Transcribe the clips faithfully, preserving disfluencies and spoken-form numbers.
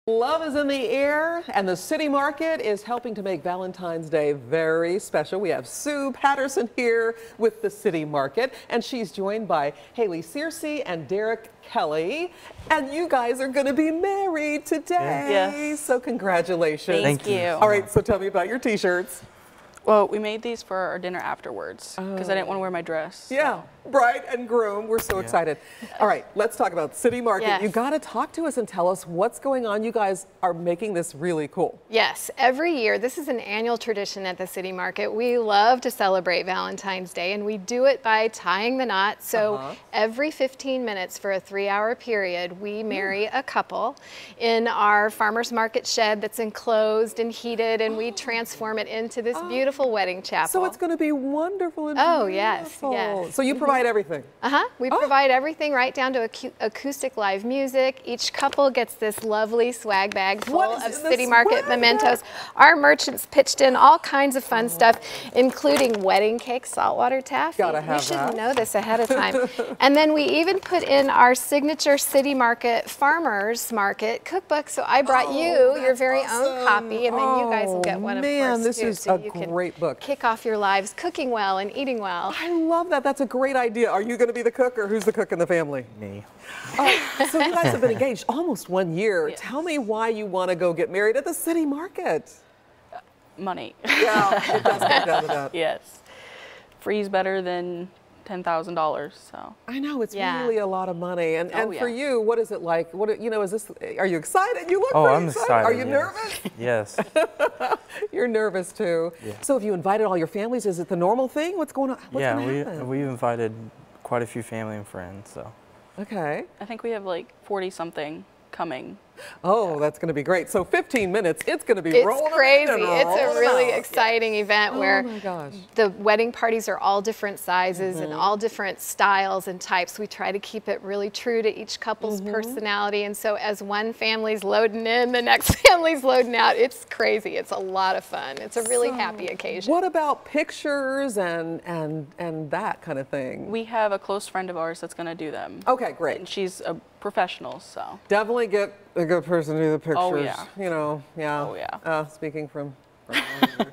Love is in the air, and the City Market is helping to make Valentine's Day very special. We have Sue Patterson here with the City Market, and she's joined by Haley Searcy and Derek Kelly. And you guys are going to be married today. Yes. So congratulations. Thank you. All right, so tell me about your t-shirts. Well, we made these for our dinner afterwards because I didn't want to wear my dress. So. Yeah, bride and groom. We're so yeah. excited. All right, let's talk about City Market. Yes. You got to talk to us and tell us what's going on. You guys are making this really cool. Yes, every year, this is an annual tradition at the City Market. We love to celebrate Valentine's Day, and we do it by tying the knot. So uh-huh. every fifteen minutes for a three-hour period, we marry a couple in our farmer's market shed that's enclosed and heated, and we transform it into this beautiful wedding chapel. So it's going to be wonderful and oh, beautiful. yes, yes. So you provide everything? Uh-huh. We oh. provide everything right down to ac acoustic live music. Each couple gets this lovely swag bag full of City Market mementos. Our merchants pitched in all kinds of fun oh. stuff, including wedding cake, saltwater taffy. Gotta have you should that. know this ahead of time. And then we even put in our signature City Market Farmers Market cookbook. So I brought oh, you your very awesome. own copy, and then oh, you guys will get one man, of course this too, is so a you can great book. Kick off your lives cooking well and eating well. I love that. That's a great idea. Are you going to be the cook, or who's the cook in the family? Me. Oh, so you guys have been engaged almost one year. Yes. Tell me why you want to go get married at the City Market. Uh, money. Yeah, it does come down to that. Yes. Free's better than ten thousand dollars, so. I know, it's yeah. really a lot of money. And, oh, and yeah. for you, what is it like? What, you know, is this, are you excited? You look oh, pretty I'm excited. excited. Are you yes. nervous? Yes. You're nervous too. Yeah. So have you invited all your families? Is it the normal thing? What's going on? What's yeah, we, happen? we've invited quite a few family and friends, so. Okay. I think we have like forty something coming. Oh, that's going to be great. So fifteen minutes, it's going to be it's rolling crazy. and It's a rolling really out. exciting event oh where my gosh. the wedding parties are all different sizes mm-hmm. and all different styles and types. We try to keep it really true to each couple's mm-hmm. personality. And so as one family's loading in, the next family's loading out. It's crazy. It's a lot of fun. It's a really so, happy occasion. What about pictures and, and, and that kind of thing? We have a close friend of ours that's going to do them. Okay, great. And she's a professional, so. Definitely get a good person to do the pictures. Oh, yeah. You know, yeah. Oh, yeah. Uh, speaking from, from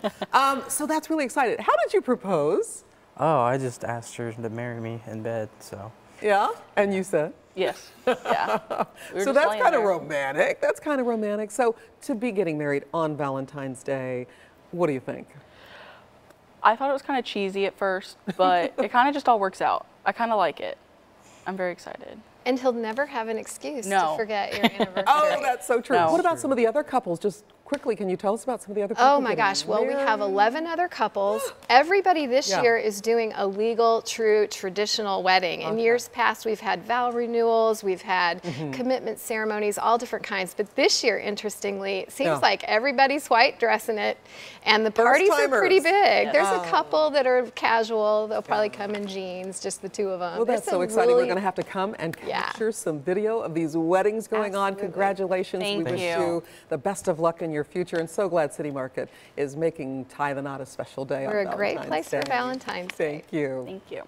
um, so that's really exciting. How did you propose? Oh, I just asked her to marry me in bed, so. Yeah, and you said? Yes, yeah. We so that's kind of romantic. That's kind of romantic. So to be getting married on Valentine's Day, what do you think? I thought it was kind of cheesy at first, but it kind of just all works out. I kind of like it. I'm very excited. And he'll never have an excuse no. to forget your anniversary. Oh, that's so true. No. What about some of the other couples? Just quickly, can you tell us about some of the other couples? Oh my gosh, well we have eleven other couples. Everybody this yeah. year is doing a legal, true, traditional wedding. In okay. years past, we've had vow renewals, we've had mm-hmm. commitment ceremonies, all different kinds. But this year, interestingly, it seems yeah. like everybody's white dressing it, and the parties are pretty big. Yeah. There's oh. a couple that are casual. They'll probably come in jeans, just the two of them. Well, that's There's so exciting. really, We're going to have to come and capture yeah. some video of these weddings going Absolutely. on. Congratulations. Thank we wish you. you the best of luck in your future, and so glad City Market is making Tie the Knot a special day We're on a great Valentine's place Day. for Valentine's Day. Thank you. Thank you.